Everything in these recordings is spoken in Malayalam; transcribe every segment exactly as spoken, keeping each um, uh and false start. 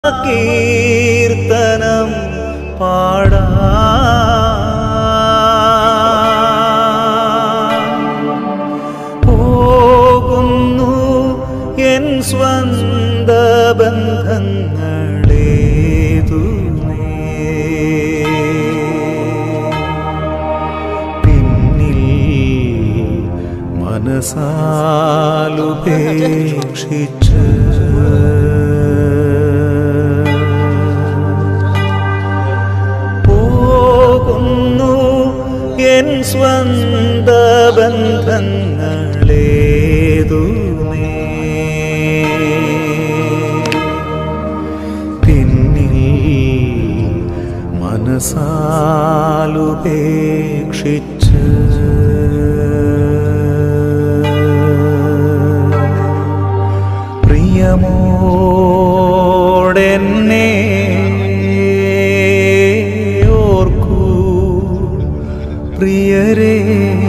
കീർത്തനം പാടാൻ പോകുന്നു എൻ സ്വന്ത ബന്ധങ്ങളേതുമേ പിന്നിൽ മനസാലുപേക്ഷിച്ച് എൻ സ്വന്ത ബന്ധങ്ങളേതുമേ പിന്നിൽ മനസാലുപേക്ഷിച്ച് പ്രിയമോടെന്നെ പ്രിയരേ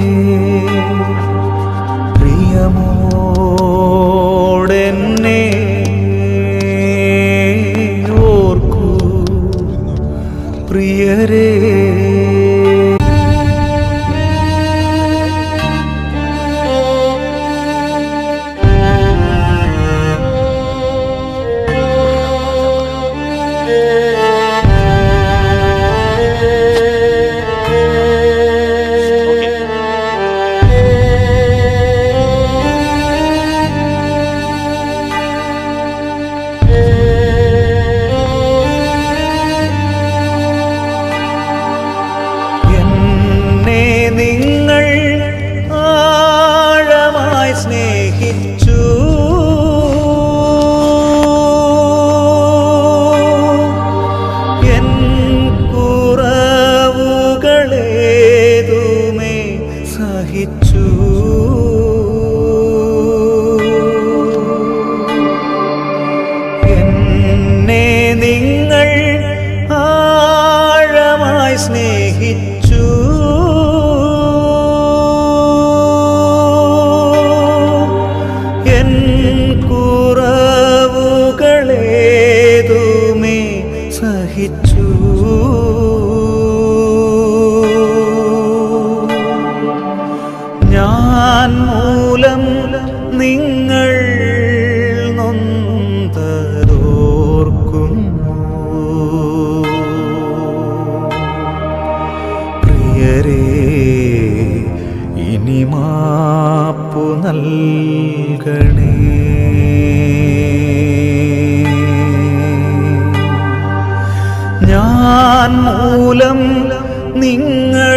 പ്രിയമോടെന്നെ ഓർക്കൂ പ്രിയരേ നിങ്ങൾ ആഴമായി സ്നേഹിച്ചു എൻ കുറവുകളേതുമേ സഹിച്ചു എന്നെ നിങ്ങൾ ആഴമായി സ്നേഹിച്ചു കുറവുകളേതുമേ സഹിച്ചു ഞാൻ മൂലം നിങ്ങൾ നൊന്തതോർക്കുന്നു പ്രിയരേ ഇനി മാപ്പു നൽകണേ ഞാൻ മൂലം നിങ്ങൾ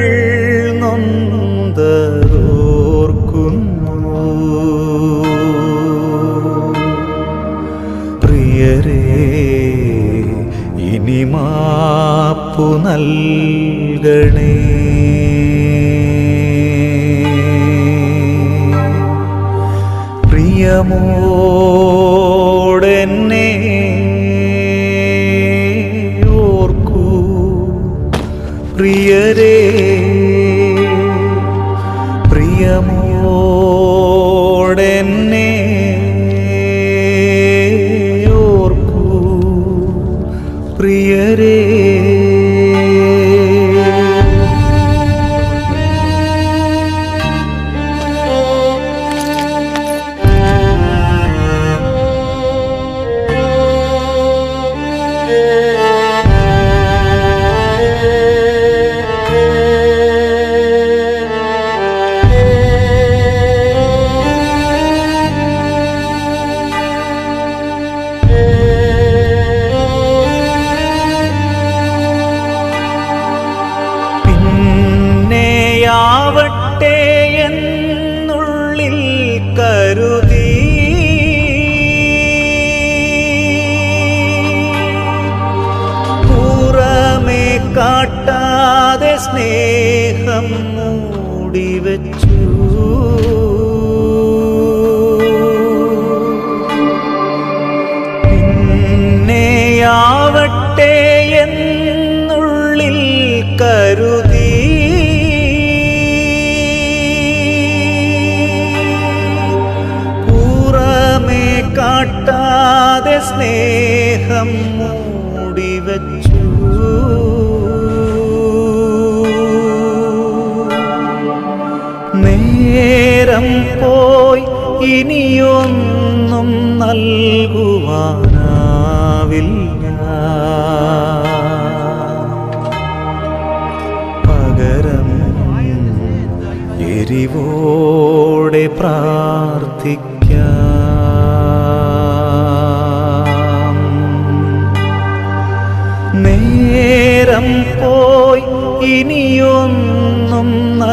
നൊന്തതോർക്കുന്നു പ്രിയരേ ഇനി മാപ്പു നൽകണേ പ്രിയമോടെന്നെ പ്രിയരേ പ്രിയമോടെന്നെ ഓർക്കൂ പ്രിയരേ ആവട്ടെ എന്നുള്ളിൽ കരുതി പുറമേ കാട്ടാതെ സ്നേഹം മൂടിവെച്ചു പിന്നെയാവട്ടെ എന്നുള്ളിൽ കരുതി കാട്ടാതെ സ്നേഹ സ്നേഹം മൂടിവച്ചു. നേരം പോയി ഇനിയൊന്നും നൽകുവാനാവില്ല. പകരം എരിവോടെ പ്രാർത്ഥിക്കാം. നേരം പോയി ഇനിയൊന്നും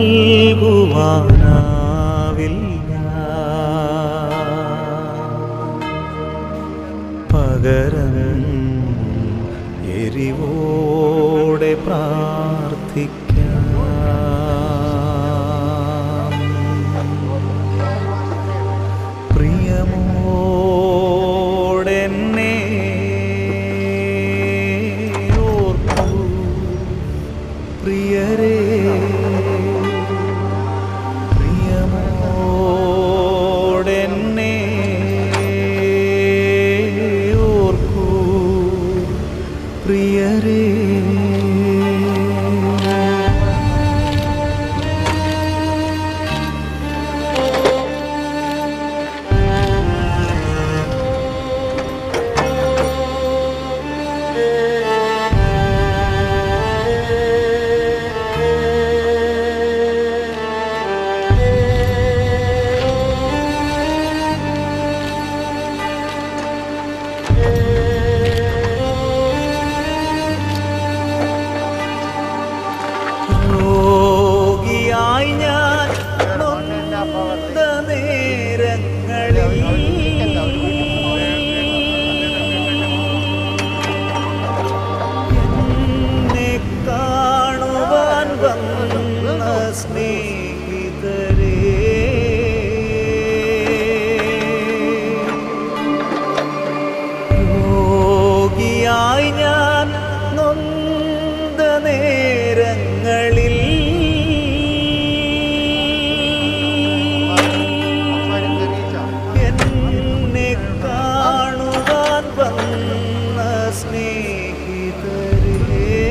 നൽകുവാനാവില്ല. പകരം എരിവോടെ പ്രാർത്ഥിക്കാം. പ്രിയമോടെന്നെ ഓർക്കൂ പ്രിയരേ. പ്രിയമോടെന്നെ ഓർക്കൂ പ്രിയരേ. രോഗിയായി ഞാൻ നൊന്ത നേരങ്ങളിൽ എന്നെ കാണുവാൻ വന്ന സ്നേഹിതരേ, രോഗിയായി ഞാൻ നൊന്ത നേരങ്ങളിൽ എന്നെ കാണുവാൻ വന്ന സ്നേഹിതരേ,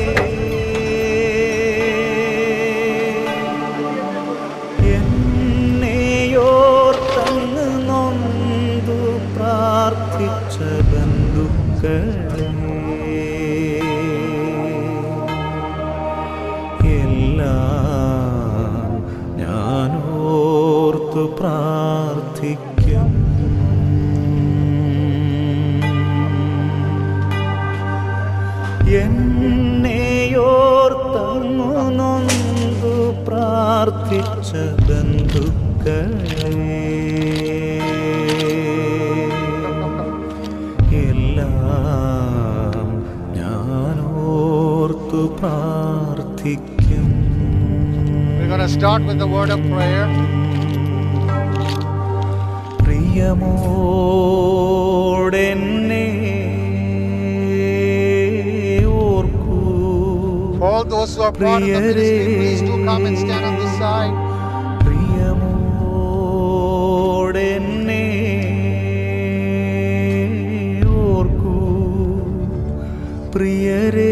എന്നെയോർത്തങ്ങ് നൊന്തു പ്രാർത്ഥിച്ച ബന്ധുക്കളെ എല്ലാം ഞാനോർത്തു പ്രാർത്ഥിക്കും. എന്നെയോർത്തങ്ങു നൊന്തു പ്രാർത്ഥിച്ച ബന്ധുക്കളെ എല്ലാം ഞാനോർത്തു പ്രാർത്ഥിക്കും. We're going to start with the word of prayer. പ്രിയമോടെന്നെ ഓർക്കൂ All those who are part of the ministry, please do come and stand on this side. പ്രിയമോടെന്നെ ഓർക്കൂ പ്രിയരേ.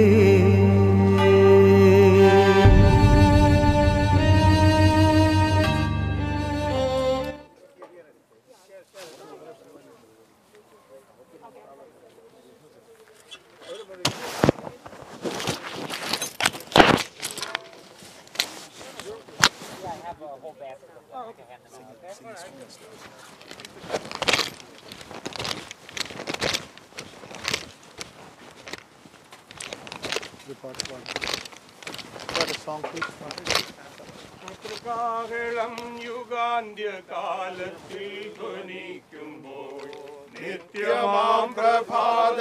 കാഹളം യുഗാന്ത്യകാലത്തിൽ ധ്വനിക്കുമ്പോൾ നിത്യമാം പ്രഭാത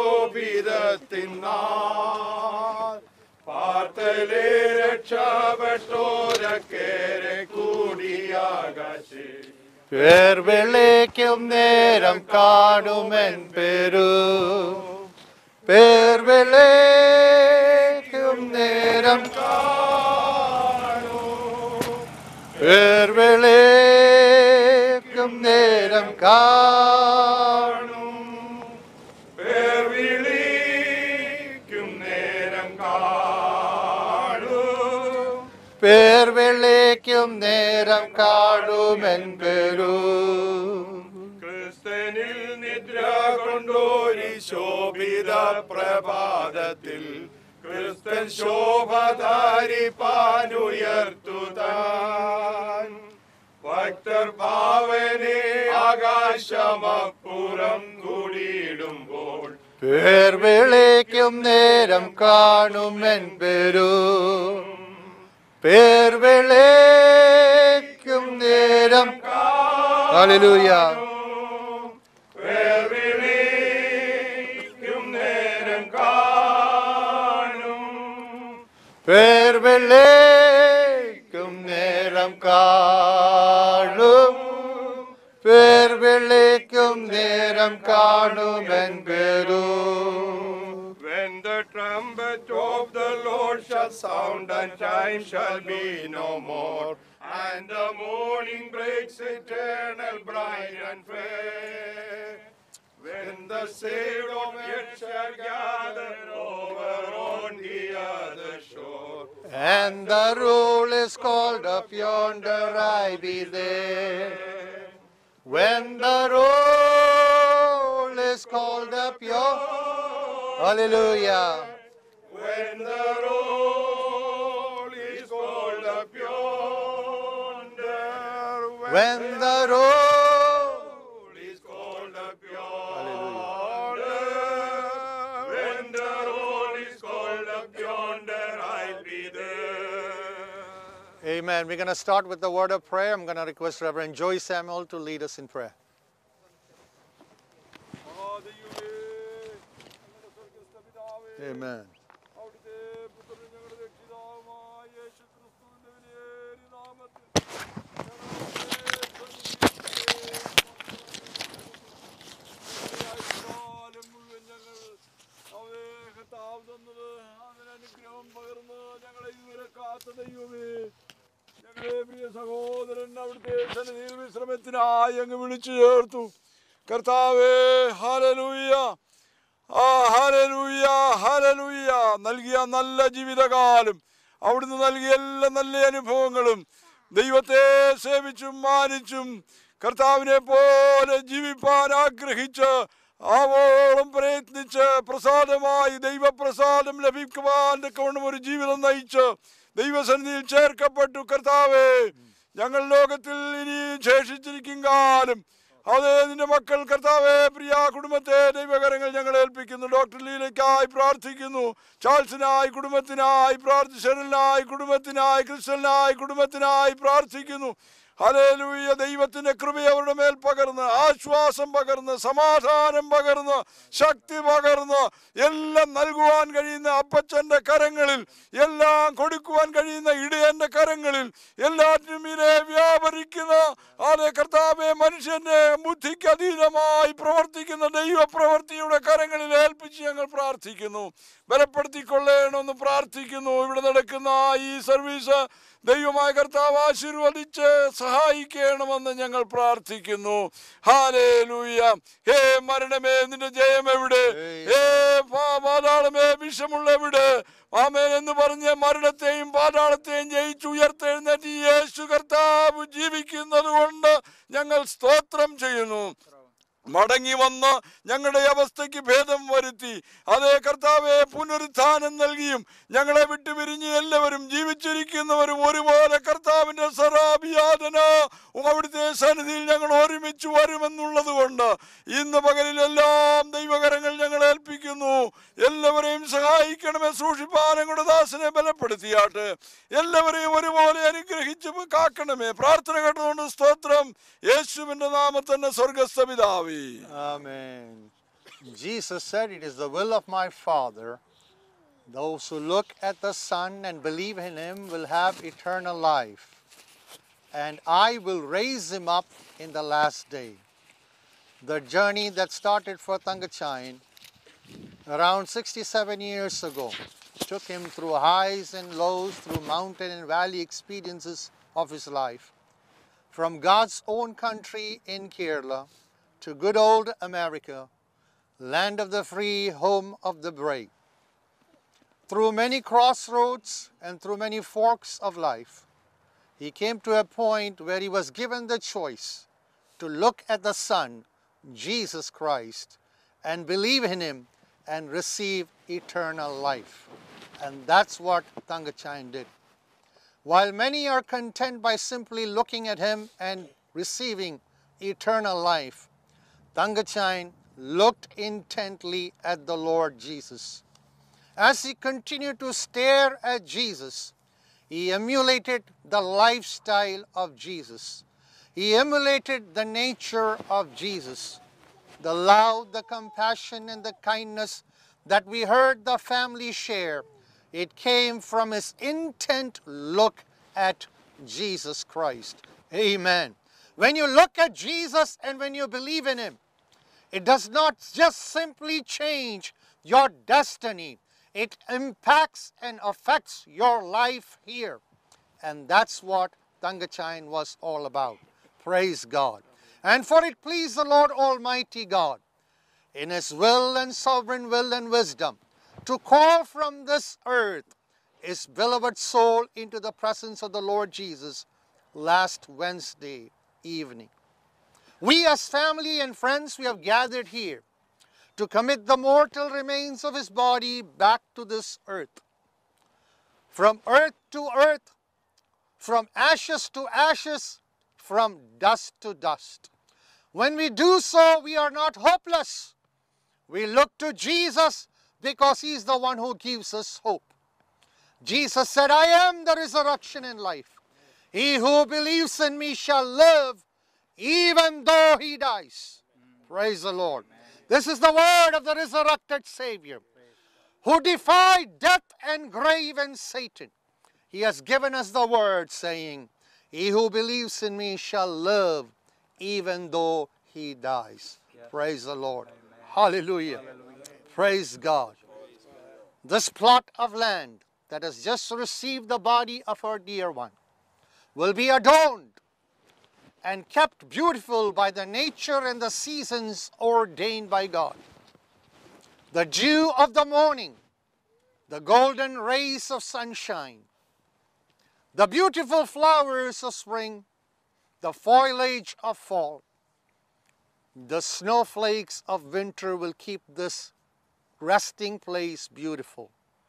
ശോഭിതത്തിനാൾ പാർത്തലേ രക്ഷപ്പെട്ടോരക്കേറെ കൂടിയാകാശേ പേർ വിളിക്കും നേരം കാണുമെൻ പേരു, പേർ വിളിക്കും നേരം കാണും, പേർ വിളിക്കും നേരം കാണും, പേർ പേർ വിളിക്കും നേരം കാണുമെൻ പേരു. ക്രിസ്തനിൽ നിദ്ര കൊണ്ടോരി ശോഭിത പ്രഭാതത്തിൽ ക്രിസ്തൻ ശോഭധാരിപ്പാനുയർത്തുതാൻ. ഭക്തർ ഭാവനെ ആകാശമപ്പുറം കൂടിയിടുമ്പോൾ പേർ വിളിക്കും നേരം കാണുമെൻ പേരു. പേർ വിളിക്കും നേരം. ഹല്ലേലൂയ. പേർ വിളിക്കും നേരം കാണും. പേർ വിളിക്കും നേരം കാണും. പേർ വിളിക്കും നേരം കാണുമെൻ പേരു. When the trumpet of the Lord shall sound, and time shall be no more, and the morning breaks eternal, bright and fair. When the saved of earth shall gather over on the other shore, And the roll is called up yonder, I be there. When the roll is called up yonder. Hallelujah. when the roll is called up yonder, When the roll is called up yonder, when the roll is called up yonder, I'll be there. Amen. We're going to start with the word of prayer. I'm going to request Reverend Joy Samuel to lead us in prayer. Amen. സഹോദരൻ അവിടുത്തെ സന്നിധിയിൽ വിശ്രമത്തിനായി അങ്ങ് വിളിച്ചു ചേർത്തു. കർത്താവേ, ഹല്ലേലൂയ, ആ ഹല്ലേലൂയ, ഹല്ലേലൂയ. നൽകിയ നല്ല ജീവിതകാലം, അവിടുന്ന് നൽകിയ എല്ലാ നല്ല അനുഭവങ്ങളും ദൈവത്തെ സേവിച്ചും മാനിച്ചും കർത്താവിനെ പോലെ ജീവിപ്പാൻ ആഗ്രഹിച്ച് ആവോളം പ്രയത്നിച്ച് പ്രസാദമായി ദൈവപ്രസാദം ലഭിക്കുവാൻ തക്കവണ്ണം ഒരു ജീവിതം നയിച്ച് ദൈവസന്നിധിയിൽ ചേർക്കപ്പെട്ടു. കർത്താവേ, ഞങ്ങൾ ലോകത്തിൽ ഇനി ശേഷിച്ചിരിക്കും കാലം അതേ നിന്റെ മക്കൾ കർത്താവേ, പ്രിയ കുടുംബത്തെ ദൈവകരങ്ങൾ ഞങ്ങൾ ഏൽപ്പിക്കുന്നു. ഡോക്ടർ ലീലയ്ക്കായി പ്രാർത്ഥിക്കുന്നു, ചാൾസിനായി കുടുംബത്തിനായി പ്രാർത്ഥി, ഷെറിനായി കുടുംബത്തിനായി, ക്രിസ്റ്റലിനായി കുടുംബത്തിനായി പ്രാർത്ഥിക്കുന്നു. ഹല്ലേലൂയ. ദൈവത്തിന്റെ കൃപ അവരുടെ മേൽ പകർന്ന് ആശ്വാസം പകർന്ന് സമാധാനം പകർന്ന് ശക്തി പകർന്ന് എല്ലാം നൽകുവാൻ കഴിയുന്ന അപ്പച്ചന്റെ കരങ്ങളിൽ, എല്ലാം കൊടുക്കുവാൻ കഴിയുന്ന ഇടയന്റെ കരങ്ങളിൽ, എല്ലാറ്റിനും ഇരെ വ്യാപരിക്കുന്ന അതേ കർത്താവെ മനുഷ്യന്റെ ബുദ്ധിക്ക് അധീനമായി പ്രവർത്തിക്കുന്ന ദൈവപ്രവൃത്തിയുടെ കരങ്ങളിൽ ഏൽപ്പിച്ച് ഞങ്ങൾ പ്രാർത്ഥിക്കുന്നു. ബലപ്പെടുത്തിക്കൊള്ളേണമെന്ന് പ്രാർത്ഥിക്കുന്നു. ഇവിടെ നടക്കുന്ന ഈ സർവീസ് ദൈവമായ കർത്താവ് ആശീർവദിച്ച് സഹായിക്കണമെന്ന് ഞങ്ങൾ പ്രാർത്ഥിക്കുന്നു. ഹല്ലേലൂയ. ഹേ മരണമേ, നിന്റെ ജയം എവിടെ? ഹേ പാതാളമേ, വിഷമുള്ള എവിടെ? ആമേൻ എന്ന് പറഞ്ഞ് മരണത്തെയും പാതാളത്തെയും ജയിച്ചു ഉയർത്തെഴുന്നേറ്റ് യേശു കർത്താവ് ജീവിക്കുന്നത് കൊണ്ട് ഞങ്ങൾ സ്തോത്രം ചെയ്യുന്നു. മടങ്ങി വന്ന് ഞങ്ങളുടെ അവസ്ഥയ്ക്ക് ഭേദം വരുത്തി അതേ കർത്താവെ പുനരുത്ഥാനം നൽകിയും ഞങ്ങളെ വിട്ടുപിരിഞ്ഞ് എല്ലാവരും ജീവിച്ചിരിക്കുന്നവരും ഒരുപോലെ കർത്താവിന്റെ സറാബിയാതന അവിടുത്തെ സന്നിധിയിൽ ഞങ്ങൾ ഒരുമിച്ച് വരുമെന്നുള്ളത് കൊണ്ട് ഇന്ന് പകലിലെല്ലാം ദൈവകരങ്ങൾ ഞങ്ങൾ ഏൽപ്പിക്കുന്നു. എല്ലാവരെയും സഹായിക്കണമേ. സൂക്ഷിപ്പാൻ ഞങ്ങളുടെ ദാസനെ ബലപ്പെടുത്തിയാട്ട് എല്ലാവരെയും ഒരുപോലെ അനുഗ്രഹിച്ച് കാക്കണമേ. പ്രാർത്ഥന കേട്ടതുകൊണ്ട് സ്തോത്രം. യേശുവിന്റെ നാമത്തിൽ സ്വർഗ്ഗസ്ഥ പിതാവേ. Amen. Jesus said, "It is the will of my Father. Those who look at the Son and believe in him will have eternal life, and I will raise him up in the last day." The journey that started for Thangachayan around sixty-seven years ago took him through highs and lows, through mountain and valley experiences of his life. From God's own country in Kerala to good old America, land of the free, home of the brave. through many crossroads and through many forks of life, he came to a point where he was given the choice to look at the Son, Jesus Christ, and believe in him and receive eternal life. And that's what Tangachine did. While many are content by simply looking at him and receiving eternal life, Tangachine looked intently at the Lord Jesus. As he continued to stare at Jesus, he emulated the lifestyle of Jesus. He emulated the nature of Jesus. The love, the compassion, and the kindness that we heard the family share, it came from his intent look at Jesus Christ. Amen. When you look at Jesus and when you believe in him, it does not just simply change your destiny. It impacts and affects your life here. And that's what Tangachine was all about. Praise God. And for it pleased the Lord Almighty God, in his will and sovereign will and wisdom, to call from this earth his beloved soul into the presence of the Lord Jesus last Wednesday evening. We as family and friends, we have gathered here to commit the mortal remains of his body back to this earth. From earth to earth, from ashes to ashes, from dust to dust. When we do so, we are not hopeless. We look to Jesus because he is the one who gives us hope. Jesus said, I am the resurrection and life. He who believes in me shall live even though he dies. Praise the Lord. This is the word of the resurrected Savior who defied death and grave and Satan. He has given us the word saying, he who believes in me shall live even though he dies. Praise the Lord. Hallelujah. Hallelujah. Praise God. This plot of land that has just received the body of our dear one will be adorned and kept beautiful by the nature and the seasons ordained by God. The dew of the morning, the golden rays of sunshine, the beautiful flowers of spring, the foliage of fall, the snowflakes of winter will keep this resting place beautiful.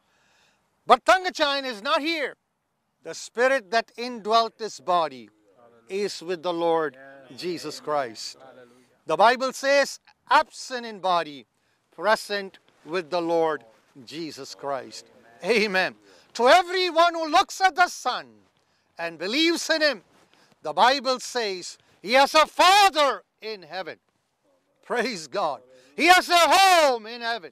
But Tangachine is not here. The spirit that indwelt this body is with the Lord Jesus Christ. The Bible says, absent in body, present with the Lord Jesus Christ. Amen. To everyone who looks at the Son and believes in him, the Bible says he has a Father in heaven. Praise God. He has a home in heaven.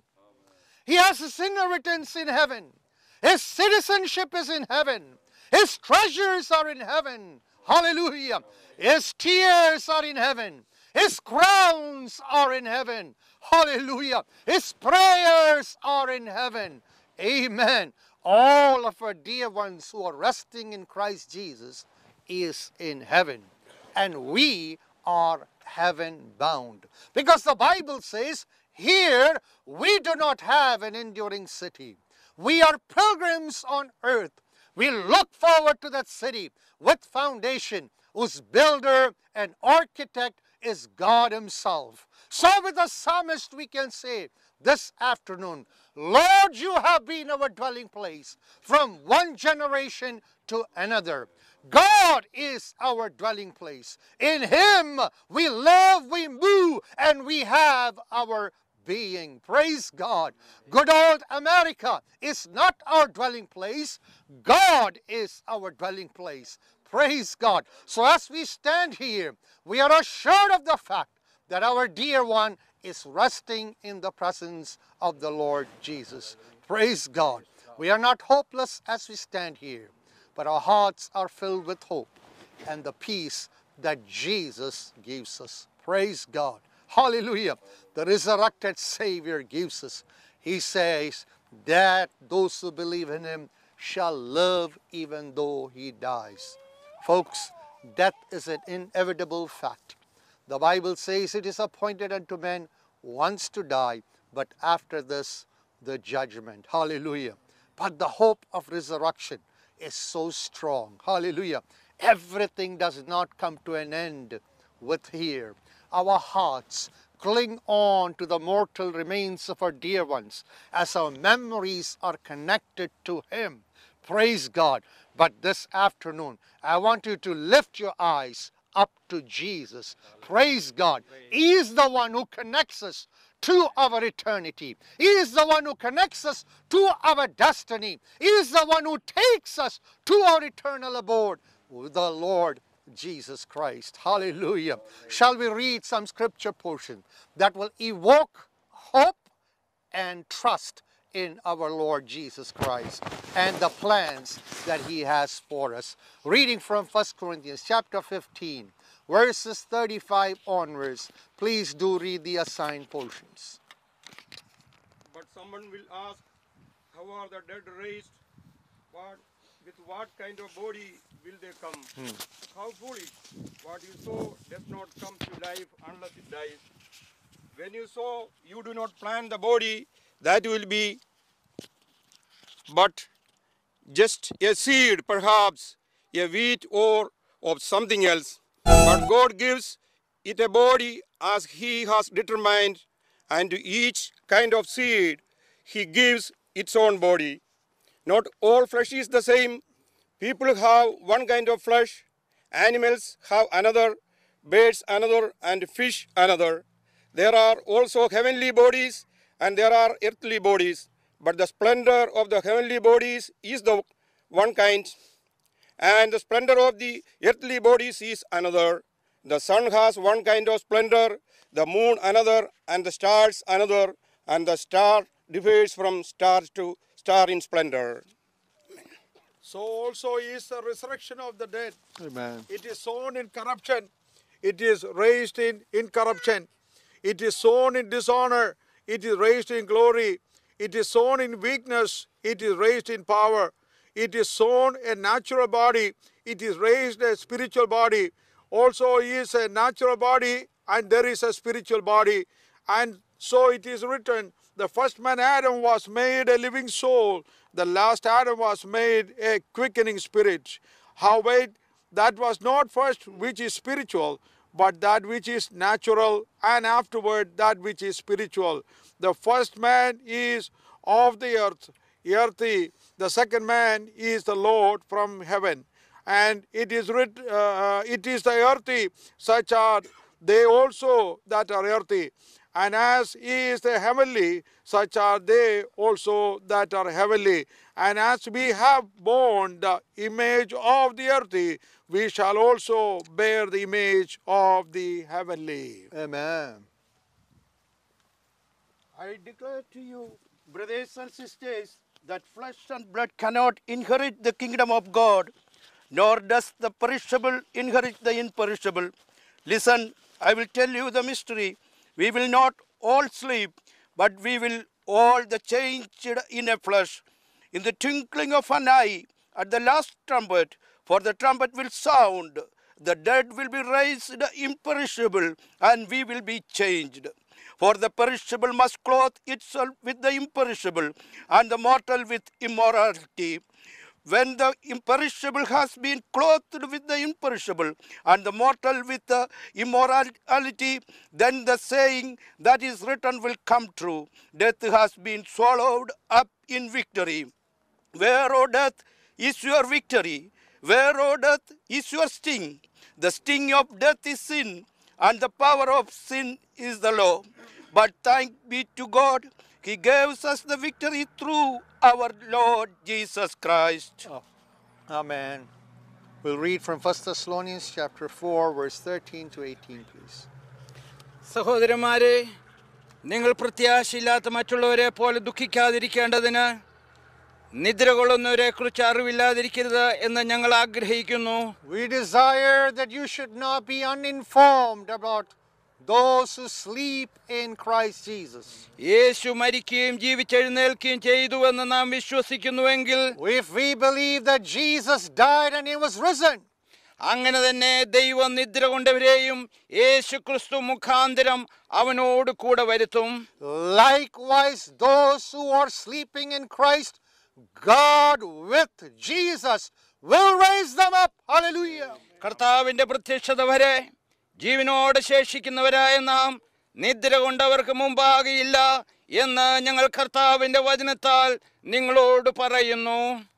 He has his inheritance in heaven. His citizenship is in heaven. His treasures are in heaven. Hallelujah. His tears are in heaven. His crowns are in heaven. Hallelujah. His prayers are in heaven. Amen. All of our dear ones who are resting in Christ Jesus is in heaven. And we are heaven bound. Because the Bible says, here we do not have an enduring city. We are pilgrims on earth. We look forward to that city with foundation, whose builder and architect is God himself. So with the psalmist we can say this afternoon, Lord, you have been our dwelling place from one generation to another. God is our dwelling place. In him we live, we move, and we have our being. Praise God. Good old America is not our dwelling place. God is our dwelling place. Praise God. So as we stand here, we are assured of the fact that our dear one is resting in the presence of the Lord Jesus. Praise God. We are not hopeless as we stand here, but our hearts are filled with hope and the peace that Jesus gives us. Praise God. Hallelujah. The resurrected Savior gives us. He says that those who believe in him shall live even though he dies. Folks, death is an inevitable fact. The Bible says it is appointed unto men once to die, but after this, the judgment. Hallelujah. but the hope of resurrection is so strong. Hallelujah. Everything does not come to an end with here. Our hearts cling on to the mortal remains of our dear ones as our memories are connected to Him. Praise God. But this afternoon, I want you to lift your eyes up to Jesus. Praise God. He is the one who connects us to our eternity. He is the one who connects us to our destiny. He is the one who takes us to our eternal abode, the Lord Jesus Christ. Hallelujah. Shall we read some scripture portion that will evoke hope and trust in our Lord Jesus Christ and the plans that He has for us? Reading from First Corinthians chapter fifteen, verses thirty-five onwards. Please do read the assigned portions. But someone will ask, how are the dead raised? What, with what kind of body will they come? Hmm. How foolish! What you sow does not come to life unless it dies. When you sow, you do not plant the body that will be but just a seed, perhaps a wheat or of something else. But God gives it a body as He has determined, and to each kind of seed He gives its own body. Not all flesh is the same. People have one kind of flesh, animals have another, birds another, and fish another. There are also heavenly bodies and there are earthly bodies, but the splendor of the heavenly bodies is the one kind, and the splendor of the earthly bodies is another. The sun has one kind of splendor, the moon another, and the stars another, and the star differs from star to star in splendor. So also is the resurrection of the dead. Amen. It is sown in corruption. It is raised in incorruption. It is sown in dishonor. It is raised in glory. It is sown in weakness. It is raised in power. It is sown a natural body. It is raised a spiritual body. Also is a natural body and there is a spiritual body. And so it is written, the first man Adam was made a living soul. The last Adam was made a quickening spirit. Howbeit, that was not first which is spiritual, but that which is natural, and afterward that which is spiritual. The first man is of the earth, earthy. The second man is the Lord from heaven. And it is writ, uh, it is the earthy, such are they also that are earthy. And as He is the heavenly, such are they also that are heavenly. And as we have borne the image of the earthy, we shall also bear the image of the heavenly. Amen. I declare to you, brothers and sisters, that flesh and blood cannot inherit the kingdom of God, nor does the perishable inherit the imperishable. Listen, I will tell you the mystery. We will not all sleep, but we will all the changed in a flesh, in the twinkling of an eye, at the last trumpet. For the trumpet will sound, the dead will be raised imperishable, and we will be changed. For the perishable must clothe itself with the imperishable, and the mortal with immortality. When the imperishable has been clothed with the imperishable, and the mortal with the immortality, then the saying that is written will come true. Death has been swallowed up in victory. Where, O death, is your victory? Where, O death, is your sting? The sting of death is sin, and the power of sin is the law. But thanks be to God, He gives us the victory through our Lord Jesus Christ. Oh, amen. We'll read from First Thessalonians chapter four, verse thirteen to eighteen, please. സഹോദരന്മാരെ, നിങ്ങൾ പ്രത്യാശയില്ലാത്ത മറ്റുള്ളവരെ പോലെ ദുഃഖിക്കാതിരിക്കേണ്ടതിന് നിദ്ര കൊള്ളുന്നവരെ കുറിച്ച് അറിവില്ലാതിരിക്കരുത് എന്ന് ഞങ്ങൾ ആഗ്രഹിക്കുന്നു. We desire that you should not be uninformed about those who sleep in Christ Jesus. യേശു മരിക്കുകയും ജീവിച്ചെഴുന്നേൽക്കുകയും ചെയ്തുവെന്ന് നാം വിശ്വസിക്കുന്നുവെങ്കിൽ, If we believe that Jesus died and He was risen, അങ്ങനെ തന്നെ ദൈവം നിദ്ര കൊണ്ടവരെയും യേശു ക്രിസ്തു മുഖാന്തരം അവനോട് കൂടെ വരുത്തും. likewise those who are sleeping in Christ God with Jesus will raise them up. Hallelujah. കർത്താവിന്റെ പ്രത്യക്ഷത വരെ ജീവനോട് ശേഷിക്കുന്നവരായ നാം നിദ്ര കൊണ്ടവർക്ക് മുമ്പാകെയില്ല എന്ന് ഞങ്ങൾ കർത്താവിന്റെ വചനത്താൽ നിങ്ങളോട് പറയുന്നു.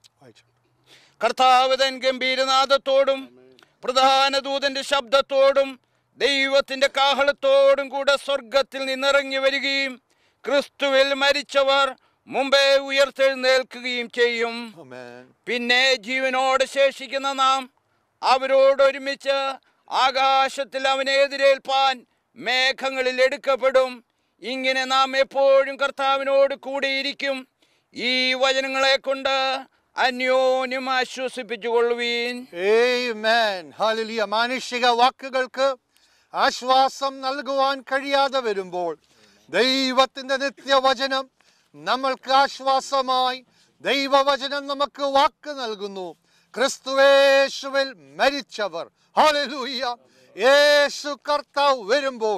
കർത്താവ് തൻ ഗംഭീരനാദത്തോടും പ്രധാന ദൂതന്റെ ശബ്ദത്തോടും ദൈവത്തിന്റെ കാഹളത്തോടും കൂടെ സ്വർഗത്തിൽ നിന്നിറങ്ങി വരികയും ക്രിസ്തുവിൽ മരിച്ചവർ മുമ്പേ ഉയർത്തെഴുന്നേൽക്കുകയും ചെയ്യും. പിന്നെ ജീവനോട് ശേഷിക്കുന്ന നാം അവരോടൊരുമിച്ച് ആകാശത്തിൽ അവനെ എതിരേൽപ്പാൻ മേഘങ്ങളിൽ എടുക്കപ്പെടും. ഇങ്ങനെ നാം എപ്പോഴും കർത്താവിനോട് കൂടിയിരിക്കും. ഈ വചനങ്ങളെ കൊണ്ട് അന്യോന്യം ആശ്വസിപ്പിച്ചുകൊള്ളുവീൻ. Amen. Hallelujah. മാനുഷിക വാക്കുകൾക്ക് ആശ്വാസം നൽകുവാൻ കഴിയാതെ വരുമ്പോൾ ദൈവത്തിന്റെ നിത്യവചനം നമ്മൾക്ക് ആശ്വാസമായി ദൈവവചനം നമുക്ക് വാക്ക് നൽകുന്നു. ക്രിസ്തുയേശുവിൽ മരിച്ചവർ, ഹല്ലേലൂയ, യേശു കർത്താവ് വരുമ്പോൾ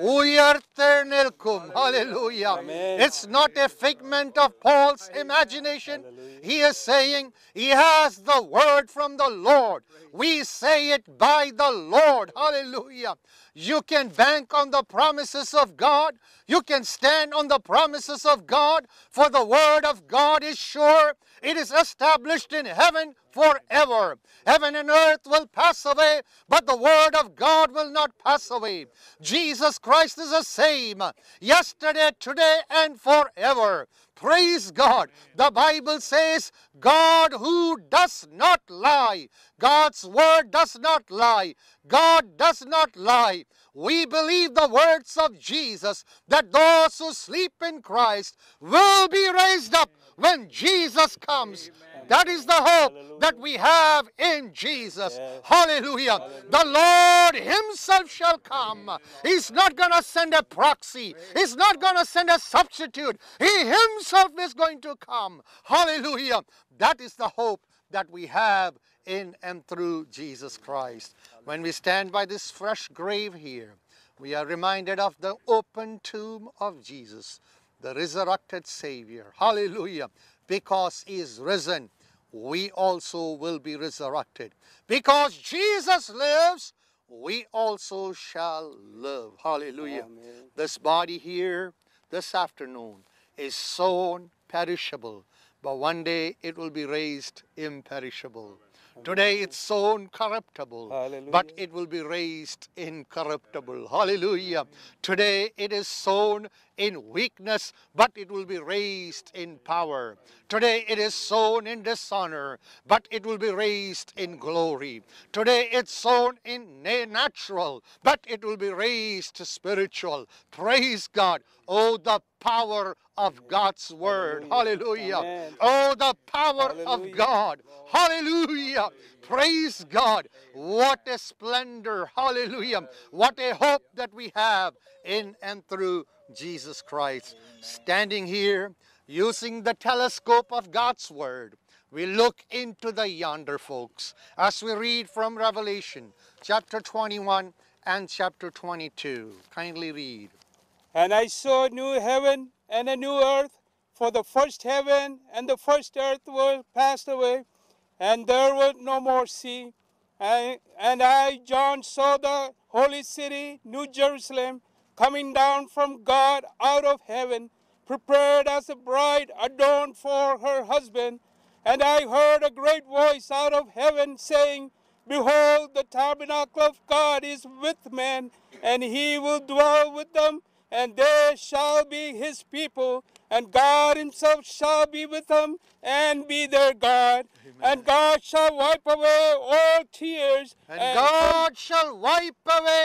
ഉയർത്തെഴുന്നേൽക്കും. Hallelujah. It's not a figment of Paul's imagination. He is saying he has the word from the Lord. We say it by the Lord. Hallelujah. You can bank on the promises of God. You can stand on the promises of God, for the word of God is sure. It is established in heaven forever. Heaven and earth will pass away, but the word of God will not pass away. Jesus Christ is the same yesterday, today, and forever. Praise God. The Bible says, God who does not lie. God's word does not lie. God does not lie. We believe the words of Jesus, that those who sleep in Christ will be raised up when Jesus comes. That is the hope that we have in Jesus. Hallelujah. The Lord himself shall come. He's not going to send a proxy. He's not going to send a substitute. He himself is going to come. Hallelujah. That is the hope that we have in and through Jesus Christ. When we stand by this fresh grave here, we are reminded of the open tomb of Jesus, the resurrected Savior. Hallelujah. Because he is risen, we also will be resurrected. Because Jesus lives, we also shall live. Hallelujah. Amen. This body here this afternoon is sown perishable, but one day it will be raised imperishable. Today it's sown corruptible, Hallelujah. But it will be raised incorruptible. Hallelujah. Today it is sown in weakness, but it will be raised in power. Today it is sown in dishonor, but it will be raised in glory. Today it's sown in natural, but it will be raised spiritual. Praise God. Oh, the power of God's word. Hallelujah. Hallelujah. Oh, the power Hallelujah. Of God. Hallelujah. Praise God. What a splendor. Hallelujah. What a hope that we have in and through Jesus Christ. Standing here, using the telescope of God's word, we look into the yonder folks as we read from Revelation chapter twenty-one and chapter twenty-two. Kindly read. And I saw a new heaven and a new earth, for the first heaven and the first earth were passed away, and there was no more sea. And, and I, John, saw the holy city, New Jerusalem, coming down from God out of heaven, prepared as a bride adorned for her husband. And I heard a great voice out of heaven saying, Behold, the tabernacle of God is with men, and he will dwell with them, and they shall be his people, and God himself shall be with them and be their God. Amen. And God shall wipe away all tears. And, and God from, shall wipe away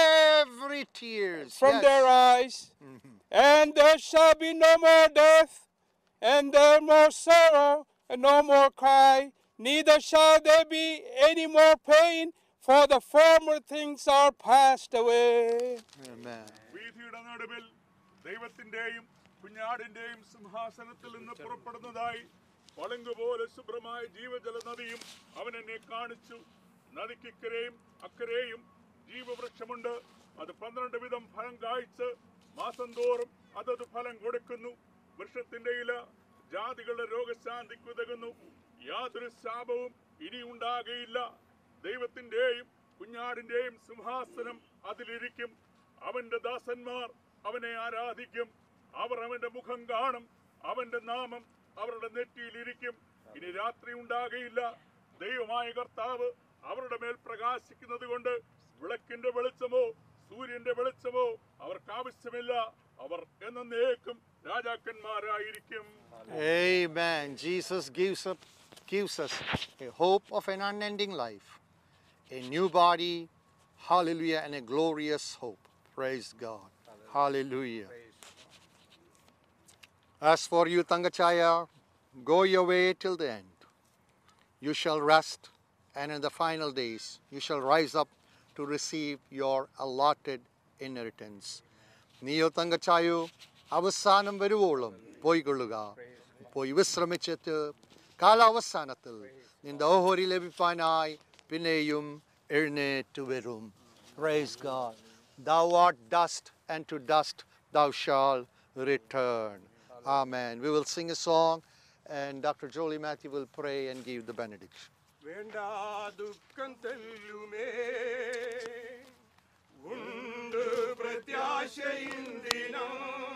every tears from yes. their eyes. Mm-hmm. And there shall be no more death, and no more sorrow, and no more cry. Neither shall there be any more pain, for the former things are passed away. Amen. ദൈവത്തിന്റെയും കുഞ്ഞാടിന്റെയും സിംഹാസനത്തിൽ നിന്ന് പുറപ്പെടുന്നതായി പളുങ്കുപോലെ ശുഭ്രമായ ജീവജല നദിയും അവൻ എന്നെ കാണിച്ചു. നദിക്കിക്കരെയും അക്കരെയും ജീവവൃക്ഷമുണ്ട്. അത് പന്ത്രണ്ട് വിധം ഫലം കായ്ച്ച് മാസം തോറും അതത് ഫലം കൊടുക്കുന്നു. വൃക്ഷത്തിന്റെ ഇല ജാതികളുടെ രോഗശാന്തിക്കുതകുന്നു. യാതൊരു ശാപവും ഇനി ഉണ്ടാകുകയില്ല. ദൈവത്തിന്റെയും കുഞ്ഞാടിന്റെയും സിംഹാസനം അതിലിരിക്കും. അവന്റെ ദാസന്മാർ അവനെ ആരാധിക്കും. അവർ അവന്റെ മുഖം കാണും. അവന്റെ നാമം അവരുടെ നെറ്റിയിലിരിക്കും. ഇനി രാത്രി ഉണ്ടാകുകയില്ല. ദൈവമായ കർത്താവ് അവരുടെ മേൽ പ്രകാശിക്കുന്നത് കൊണ്ട് വിളക്കിന്റെ വെളിച്ചമോ സൂര്യന്റെ വെളിച്ചമോ അവർക്ക് ആവശ്യമില്ല. അവർ എന്നേക്കും രാജാക്കന്മാരായിരിക്കും. Amen. Jesus gives us, gives us a hope of an unending life, a new body, hallelujah, and a glorious hope. Praise God. Hallelujah. As for you, Tangachaya, go your way till the end. You shall rest, and in the final days you shall rise up to receive your allotted inheritance. നീയോ തങ്കച്ചായോ അവസാനം വരുവോളം പോയിക്കൊള്ളുക. പോയി വിശ്രമിച്ചിട്ട് കാലാവസാനത്തിൽ നിന്റെ ഓഹരി ലഭിപ്പാനായി പിന്നെയും എഴുന്നേറ്റ് വരും. Praise God. Thou art dust, and to dust thou shalt return. Amen. We will sing a song, and Doctor Jolie Matthew will pray and give the benediction. വേണ്ട ദുഃഖം തെല്ലുമേ ഉണ്ട് പ്രത്യാശയിന്ദിനം.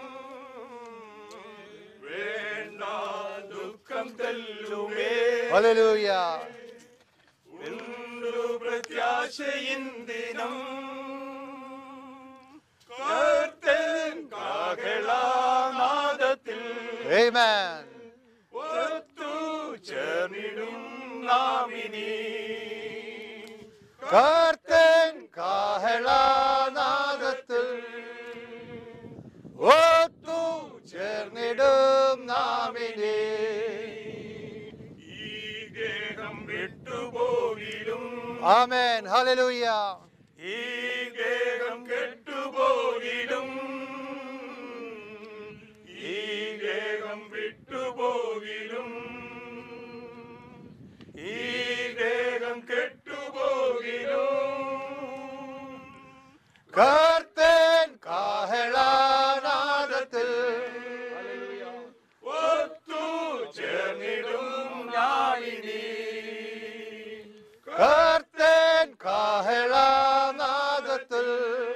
വേണ്ട ദുഃഖം തെല്ലുമേ Hallelujah. ഉണ്ട് പ്രത്യാശയിന്ദിനം. കർത്തൻ കാഹളനാദത്തിൽ Amen. ഒത്തു ചേർന്നിടും നാമിനി. കർത്തൻ കാഹളനാദത്തിൽ ഒത്തു ചേർന്നിടും നാമിനെ. ഈ ഗേഹം വിട്ടുപോകിലും Amen. Hallelujah. ഈ ഗേഹം കെട്ടുപോകിലും ഈ ഗേഹം വിട്ടുപോകിലും ഈ ഗേഹം കെട്ടുപോകിലും കർത്തൻ കാഹളനാദത്തിൽ ഒത്തു ചേർന്നിടും ഞാനിനി. കർത്തൻ കാഹളനാദത്തിൽ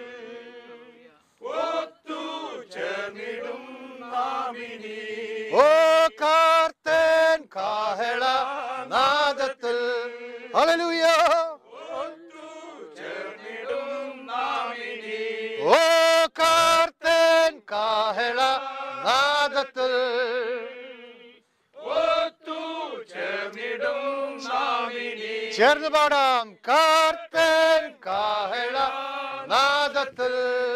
ഒത്തു ചേർന്നിടും നാമിനി. ഓ കർത്തൻ കാഹളനാദത്തിൽ. Hallelujah. ഒത്തു ചേർന്നിടും നാമിനി. ഓ കർത്തൻ കാഹളനാദത്തിൽ ഒത്തു ചേർന്നിടും നാമിനി. ചേർന്ന് പാടാം. കർത്തൻ കാഹളനാദത്തിൽ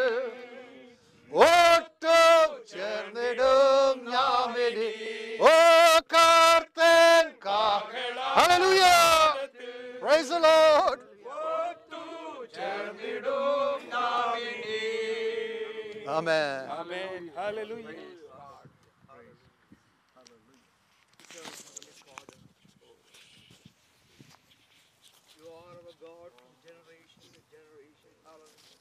ഒത്തു ചേർന്നിടും ഞാമിനി. ഓ കർത്തൻ കാഹള. Hallelujah. Praise the Lord. ഒത്തു ചേർന്നിടും നാമിനി. Amen. Amen. Hallelujah. You are our God from generation to generation. Hallelujah.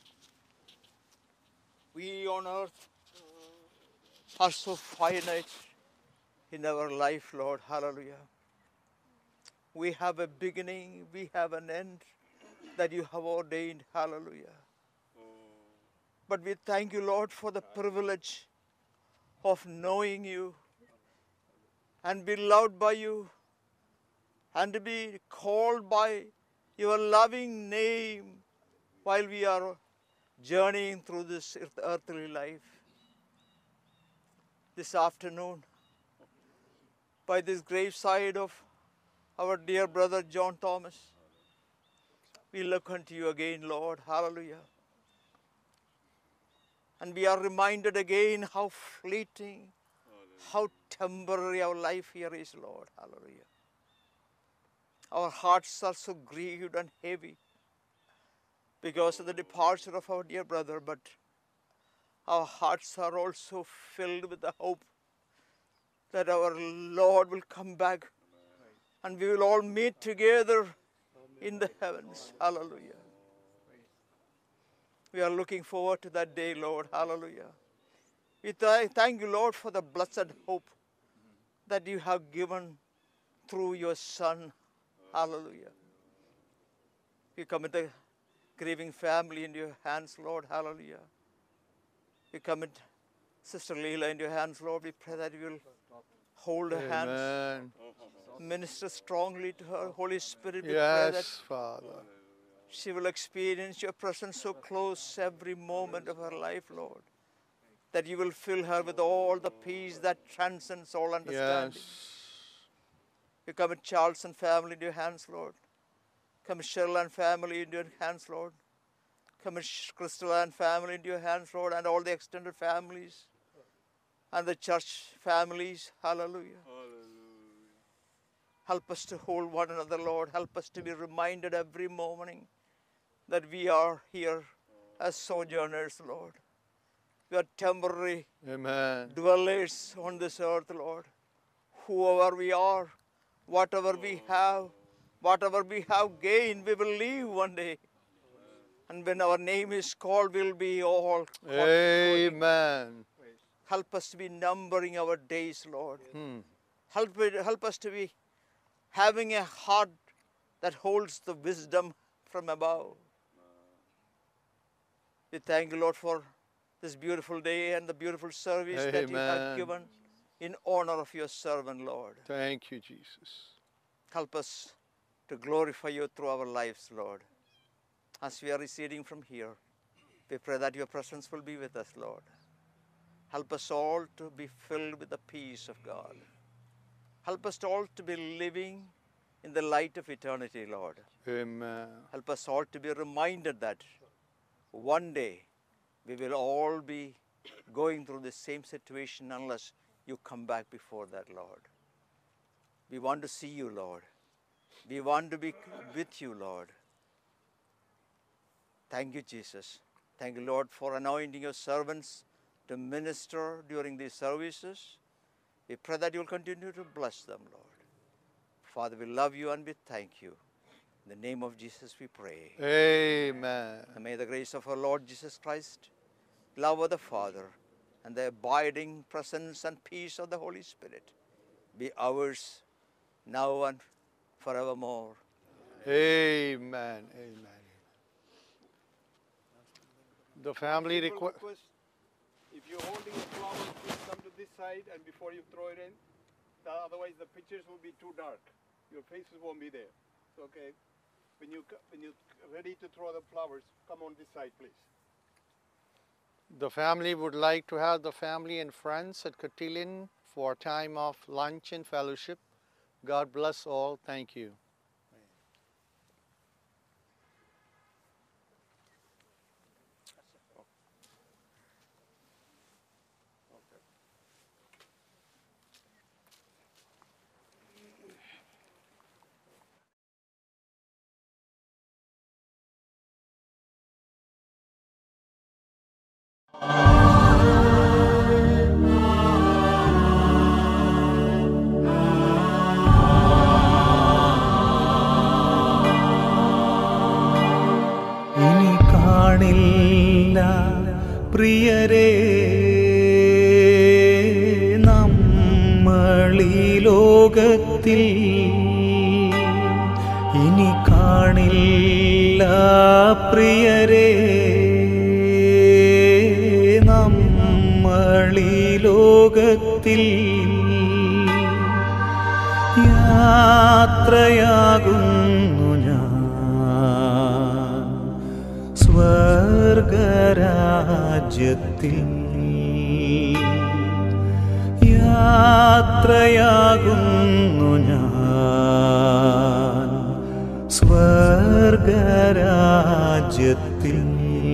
We on earth are so finite in our life, Lord. Hallelujah. We have a beginning, we have an end that you have ordained. Hallelujah. But we thank you, Lord, for the privilege of knowing you and be loved by you and to be called by your loving name while we are journeying through this earthly life. This afternoon, by this graveside of our dear brother John Thomas, we look unto you again, Lord. Hallelujah. And we are reminded again how fleeting, how temporary our life here is, Lord. Hallelujah. Our hearts are so grieved and heavy because of the departure of our dear brother, but our hearts are also filled with the hope that our Lord will come back and we will all meet together in the heavens. Hallelujah. We are looking forward to that day, Lord. Hallelujah. We th- thank you, Lord, for the blessed hope that you have given through your Son. Hallelujah. We commit the grieving family into your hands, Lord. Hallelujah. We commit Sister Leela into your hands, Lord. We pray that you will hold her hands, Amen. minister strongly to her. Holy Spirit, we pray that Yes, Father. she will experience your presence so close every moment of her life, Lord. That you will fill her with all the peace that transcends all understanding. Yes. We commit Charles and family into your hands, Lord. Commit Cheryl and family into your hands, Lord. Commit Crystal and family into your hands, Lord, and all the extended families and the church families. Hallelujah. Help us to hold one another, Lord. Help us to be reminded every morning that we are here as sojourners, Lord. We are temporary Amen. dwellers on this earth, Lord. Whoever we are, whatever we have, whatever we have gained, we will leave one day. And when our name is called, we'll be all called. Amen. Help us to be numbering our days, Lord. Hmm. Help, it- help us to be having a heart that holds the wisdom from above. We thank you, Lord, for this beautiful day and the beautiful service that you have Amen. given in honor of your servant, Lord. Thank you, Jesus. Help us to glorify you through our lives, Lord. As we are receding from here, we pray that your presence will be with us, Lord. Help us all to be filled with the peace of God. Help us all to be living in the light of eternity, Lord. Amen. Help us all to be reminded that one day we will all be going through the same situation unless you come back before that, Lord. We want to see you, Lord. We want to be with you, Lord. Thank you, Jesus. Thank you, Lord, for anointing your servants to minister during these services. We pray that you will continue to bless them, Lord. Father, we love you and we thank you. In the name of Jesus we pray. Amen. And may the grace of our Lord Jesus Christ, love of the Father, and the abiding presence and peace of the Holy Spirit be ours now and forevermore. Amen. Amen. The family Simple request. request, if you're holding a flower, please come to this side and before you throw it in. The- Otherwise, the pictures will be too dark. Your faces won't be there. So, okay, when you co- when you're ready to throw the flowers, come on this side, please. The family would like to have the family and friends at Cotillion for a time of lunch and fellowship. God bless all. Thank you. ഇനി കാണില്ല പ്രിയരേ നമ്മളീ ലോകത്തിൽ ഇനി കാണില്ല പ്രിയരേ നമ്മളീ ലോകത്തിൽ യാത്രയാകുന്നു ഞാൻ സ്വർഗരാജ്യത്തിൽ യാത്രയാകുന്നു ഞാൻ സ്വർഗരാജ്യത്തിൽ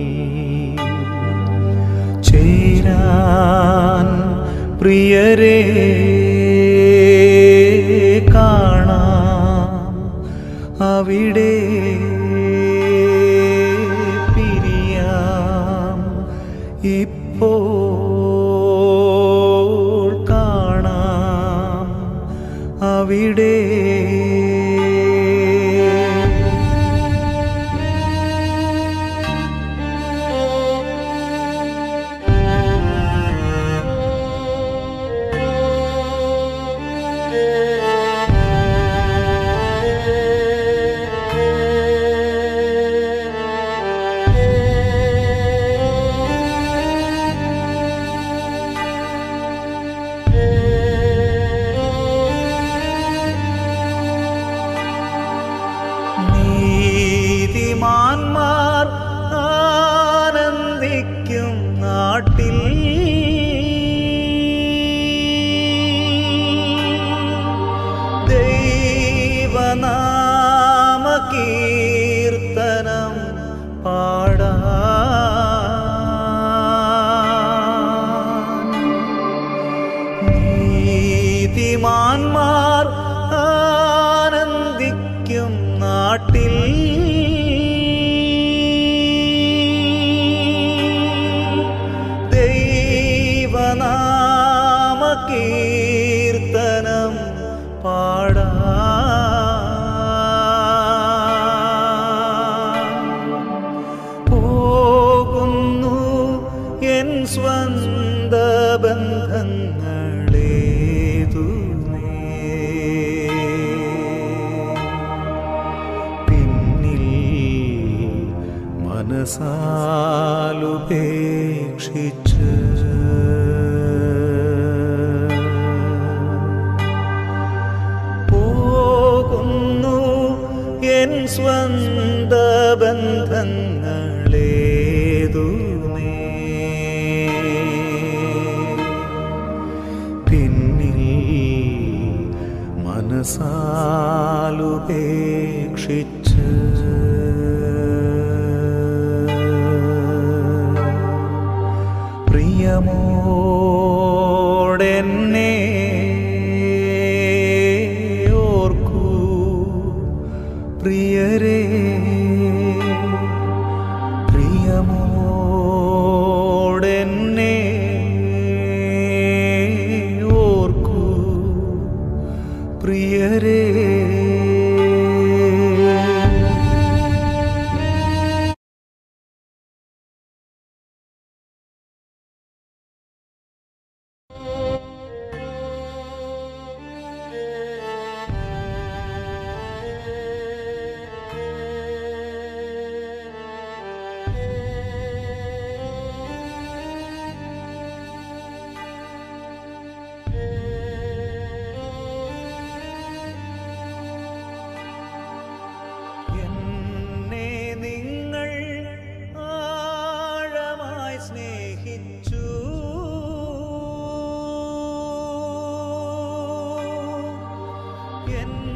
ചേരാൻ പ്രിയരേ കാണാം അവിടെ പിരിയാം ഇപ്പോൾ കാണാം അവിടെ നീതിമാന്മാർ ആനന്ദിക്കും നാട്ടിൽ ദൈവനാമ കീർത്തനം പാടാൻ. നീതിമാന്മാർ ആനന്ദിക്കും നാട്ടിൽ ദൈവനാമ കീർത്തനം പാടാൻ. പോകുന്നു എൻ സ്വന്ത ബന്ധങ്ങളേതു പിന്നിൽ മനസാലുപേക്ഷിച്ച് പോകുന്നു എൻ സ്വന്ത ബന്ധങ്ങളേതുമേ പിന്നിൽ മനസാലുപേക്ഷിച്ച് പ്രിയമോടെന്നെ ഓർക്കൂ പ്രിയരേ, പ്രിയമോടെന്നെ ഓർക്കൂ പ്രിയരേ. എന്നെ നിങ്ങൾ ആഴമായി സ്നേഹിച്ചു, എൻ